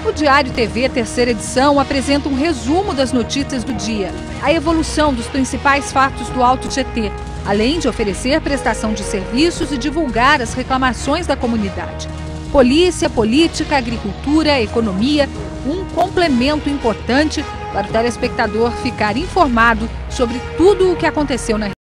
O Diário TV, terceira edição, apresenta um resumo das notícias do dia, a evolução dos principais fatos do Alto Tietê, além de oferecer prestação de serviços e divulgar as reclamações da comunidade. Polícia, política, agricultura, economia, um complemento importante para o telespectador ficar informado sobre tudo o que aconteceu na região.